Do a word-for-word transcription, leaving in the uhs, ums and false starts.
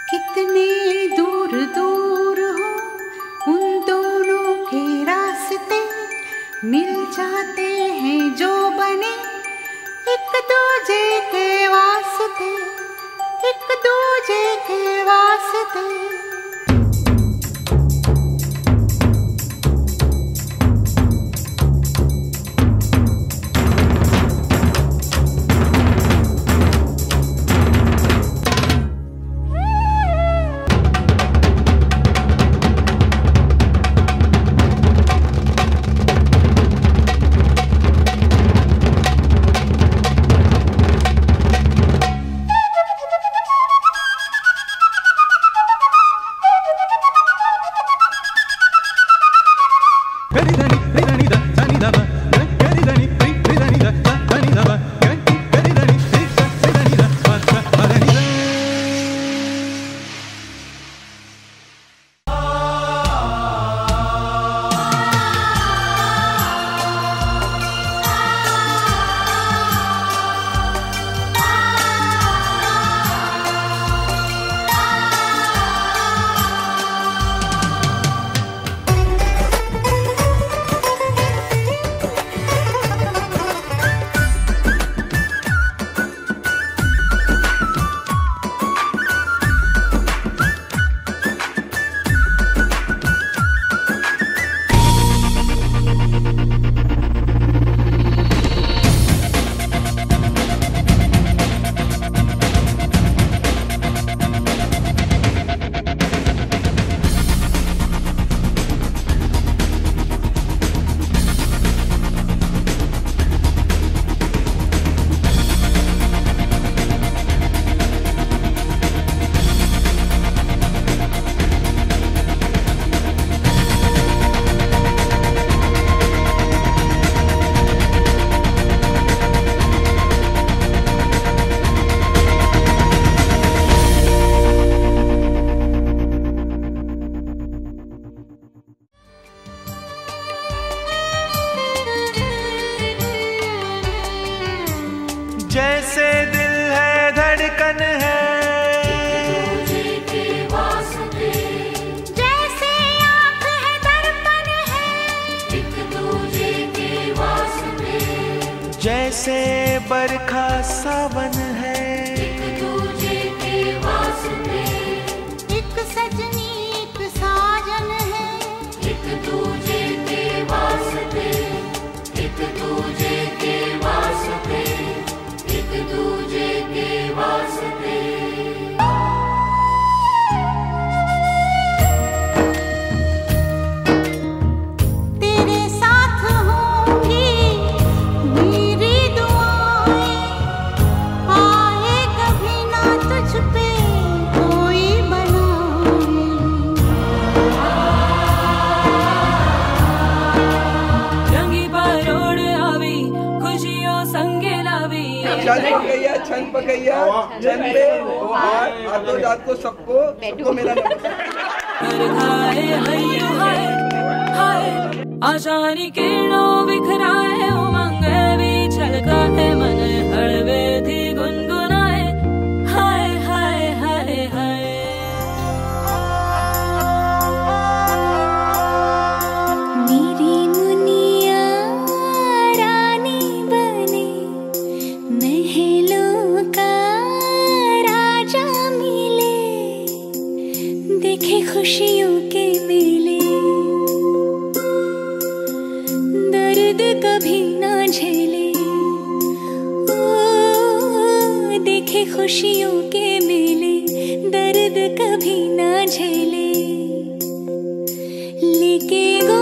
कितने दूर दूर हो उन दोनों के रास्ते, मिल जाते हैं जो बने एक दूजे के वास्ते, एक दूजे के वास्ते। जैसे दिल है धड़कन है, जैसे आँख है दर्पण है, एक दूजे के वास्ते, जैसे बरखा सावन है, एक दूजे के वास्ते, एक सजनी एक साजन है, एक दूजे के वास्ते, एक दूजे के वास्ते, एक दूजे के वास्ते। तेरे साथ होंगी मेरी दुआएं, आए कभी ना तुझ पे कोई बनाए। रंगी परोड़ आवी खुशियों संगे लावी, चल पकैया छन पकैया छन पे हाथ हाथों दांत को सबको सबको मेरा हाय हयो हाय हाय आशानी किरणों बिखराए, उमंग भी छलकाए, मन हड़वे थी गुनगुनाए, हाय हाय हाय हाय। मेरी मुनिया रानी बने, महलों का राजा मिले, देखे खुशियों के मेले, दर्द कभी ना झेले, ओ देखे खुशियों के मेले, दर्द कभी ना झेले, लेके गो